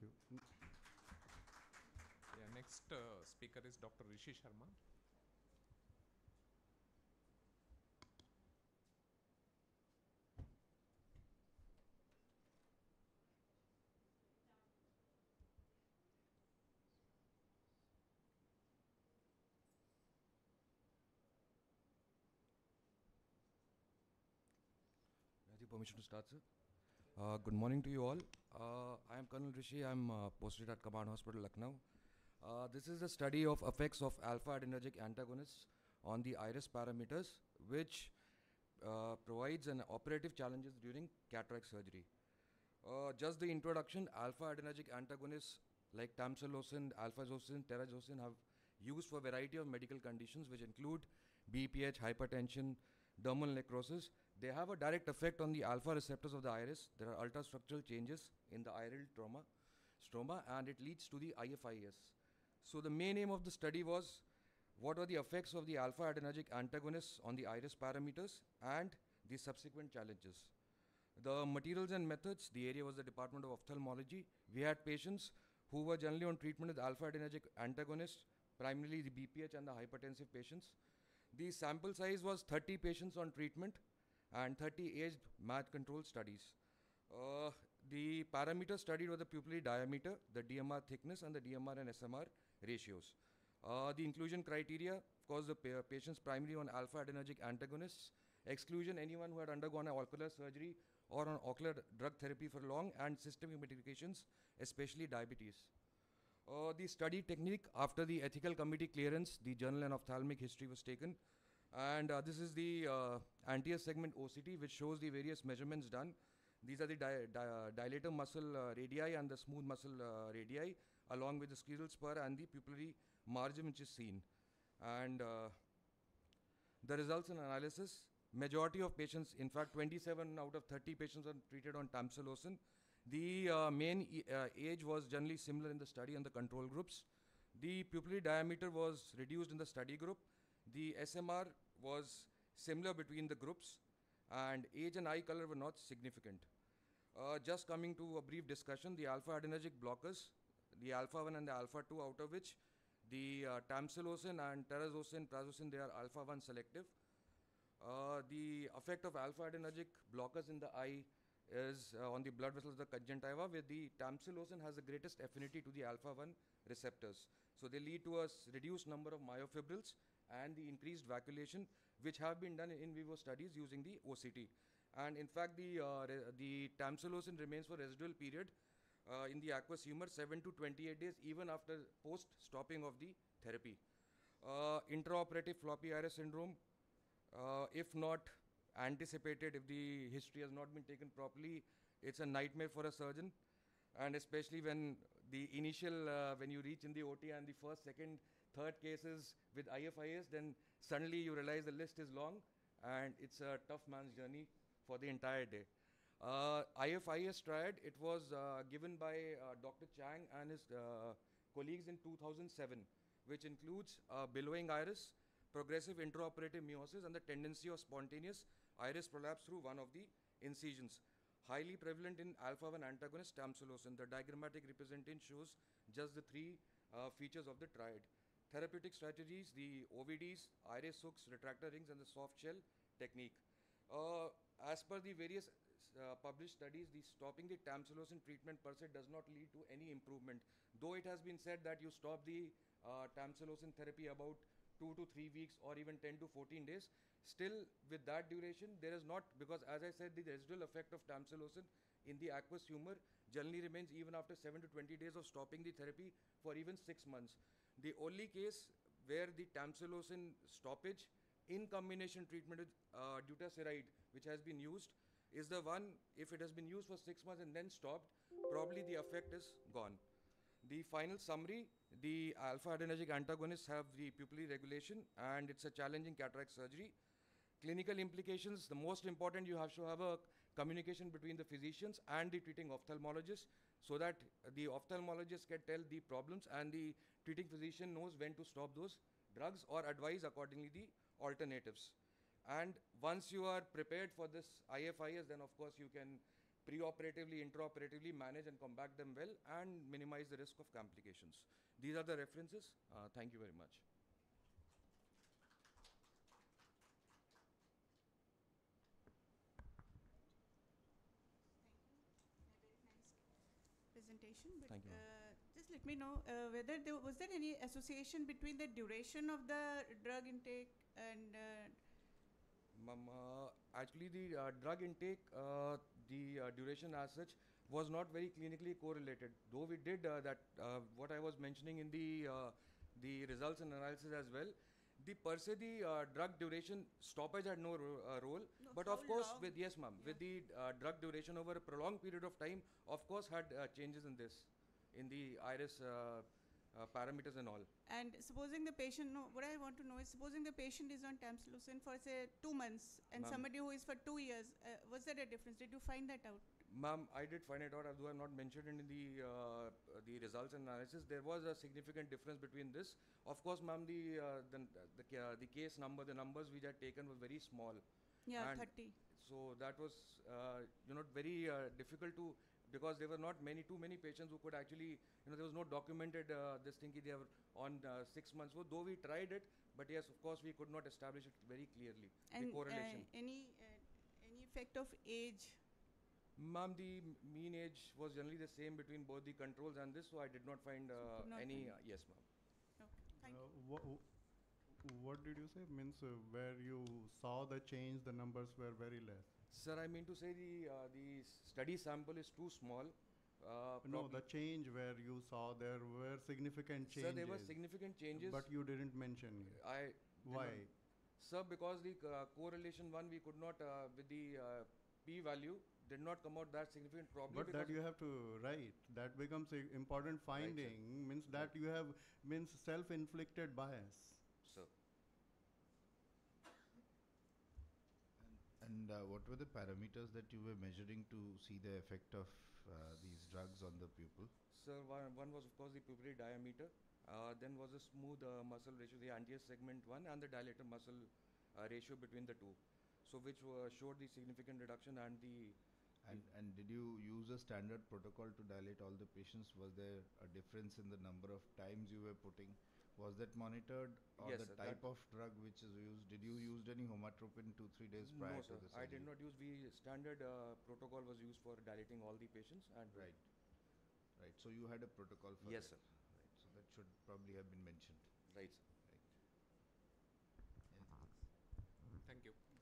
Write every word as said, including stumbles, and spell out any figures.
you. Yeah, next uh, speaker is Doctor Rishi Sharma. With your permission to start, sir. Uh, good morning to you all. Uh, I am Colonel Rishi. I am uh, posted at Command Hospital, Lucknow. Uh, this is a study of effects of alpha-adrenergic antagonists on the iris parameters, which uh, provides an operative challenges during cataract surgery. Uh, just the introduction, alpha-adrenergic antagonists like tamsulosin, alpha-zocin, terazosin have used for a variety of medical conditions which include B P H, hypertension, dermal necrosis. They have a direct effect on the alpha receptors of the iris. There are ultrastructural changes in the iris trauma, stroma, and it leads to the I F I S. So the main aim of the study was what are the effects of the alpha-adrenergic antagonists on the iris parameters and the subsequent challenges. The materials and methods, the area was the Department of Ophthalmology. We had patients who were generally on treatment with alpha-adrenergic antagonists, primarily the B P H and the hypertensive patients. The sample size was thirty patients on treatment and thirty aged match control studies. Uh, the parameters studied were the pupillary diameter, the D M R thickness, and the D M R and S M R ratios. Uh, the inclusion criteria, of course, the pa patients primarily on alpha-adrenergic antagonists. Exclusion, anyone who had undergone an ocular surgery or on ocular drug therapy for long, and systemic medications, especially diabetes. Uh, the study technique, after the ethical committee clearance, the journal and ophthalmic history was taken. And uh, this is the uh, anterior segment O C T, which shows the various measurements done. These are the di di dilator muscle uh, radii and the smooth muscle uh, radii, along with the scleral spur and the pupillary margin, which is seen. And uh, the results in analysis, majority of patients, in fact, twenty-seven out of thirty patients are treated on tamsulosin. The uh, main e uh, age was generally similar in the study and the control groups. The pupillary diameter was reduced in the study group. The S M R was similar between the groups, and age and eye color were not significant. Uh, just coming to a brief discussion, the alpha-adrenergic blockers, the alpha one and the alpha two, out of which the uh, tamsulosin and terazosin, prazosin, they are alpha one selective. Uh, the effect of alpha-adrenergic blockers in the eye is uh, on the blood vessels of the conjunctiva, where the tamsulosin has the greatest affinity to the alpha one receptors. So they lead to a reduced number of myofibrils and the increased vacuolation, which have been done in vivo studies using the O C T. And in fact, the, uh, the tamsulosin remains for residual period uh, in the aqueous humor seven to twenty-eight days, even after post-stopping of the therapy. Uh, intraoperative floppy iris syndrome, uh, if not anticipated, if the history has not been taken properly, it's a nightmare for a surgeon. And especially when the initial, uh, when you reach in the O T and the first, second, third cases with I F I S, then suddenly you realize the list is long and it's a tough man's journey for the entire day. Uh, I F I S triad, it was uh, given by uh, Doctor Chang and his uh, colleagues in two thousand seven, which includes uh, billowing iris, progressive intraoperative miosis, and the tendency of spontaneous iris prolapse through one of the incisions. Highly prevalent in alpha one antagonist tamsulosin. The diagrammatic representation shows just the three uh, features of the triad. Therapeutic strategies, the O V Ds, iris hooks, retractor rings, and the soft shell technique. Uh, as per the various uh, published studies, the stopping the tamsulosin treatment per se does not lead to any improvement. Though it has been said that you stop the uh, tamsulosin therapy about two to three weeks or even ten to fourteen days, still with that duration, there is not, because as I said, the residual effect of tamsulosin in the aqueous humor generally remains even after seven to twenty days of stopping the therapy for even six months. The only case where the tamsulosin stoppage in combination treatment with uh, dutasteride, which has been used, is the one, if it has been used for six months and then stopped, probably the effect is gone. The final summary, the alpha-adrenergic antagonists have the pupillary regulation, and it's a challenging cataract surgery. Clinical implications, the most important, you have to have a communication between the physicians and the treating ophthalmologist, so that the ophthalmologist can tell the problems and the treating physician knows when to stop those drugs or advise accordingly the alternatives. And once you are prepared for this I F I S, then of course you can preoperatively, intraoperatively manage and combat them well and minimize the risk of complications. These are the references. Uh, thank you very much. Presentation, but Thank you, ma'am. uh, just let me know uh, whether there was there any association between the duration of the drug intake and uh, Ma'am, uh, actually the uh, drug intake, uh, the uh, duration as such was not very clinically correlated. Though we did uh, that, uh, what I was mentioning in the uh, the results and analysis as well. The per se the uh, drug duration stoppage had no ro- uh, role, No, but how of course long? with yes, ma'am, with the uh, drug duration over a prolonged period of time, of course had uh, changes in this, in the iris uh, uh, parameters and all. and supposing the patient, no, what I want to know is supposing the patient is on tamsulosin for say two months and Ma'am. somebody who is for two years, uh, was there a difference? Did you find that out? Ma'am, I did find it out, although I'm not mentioned in the uh, the results and analysis. There was a significant difference between this. Of course, ma'am, the uh, the the, ca- the case number, the numbers which had taken were very small. Yeah, And thirty. So that was uh, you know very uh, difficult to, because there were not many too many patients who could actually, you know there was no documented uh, this thing ki they were on uh, six months. So though we tried it, but yes, of course we could not establish it very clearly, the And uh, correlation. any uh, any effect of age? Ma'am, the m- mean age was generally the same between both the controls and this, so I did not find uh, could not any. find- Uh, yes, ma'am. Okay, thank Uh, you. wha- what did you say? Means uh, where you saw the change, the numbers were very less. Sir, I mean to say the uh, the study sample is too small. Uh, No, probably- the change where you saw there were significant changes. Sir, there were significant changes. But you didn't mention it. I did Why? not- Sir, because the uh, correlation one we could not uh, with the uh, p value did not come out that significant. Probably But because that you have to write. That becomes a important finding. Means that you have means self-inflicted bias. sir. And uh, what were the parameters that you were measuring to see the effect of uh, these drugs on the pupil? Sir, one, one was of course the pupillary diameter. Uh, then was a smooth uh, muscle ratio, the anterior segment one, and the dilator muscle uh, ratio between the two. So which uh, showed the significant reduction and the. And, and did you use a standard protocol to dilate all the patients? Was there a difference in the number of times you were putting? Was that monitored, or Yes, the sir, type that- of drug which is used? Did you use any homatropin two three days prior No, to sir. the I surgery? did not use. We standard uh, protocol was used for dilating all the patients and. Right, right. So you had a protocol for Yes, that. sir. Right. So that should probably have been mentioned. Right, sir.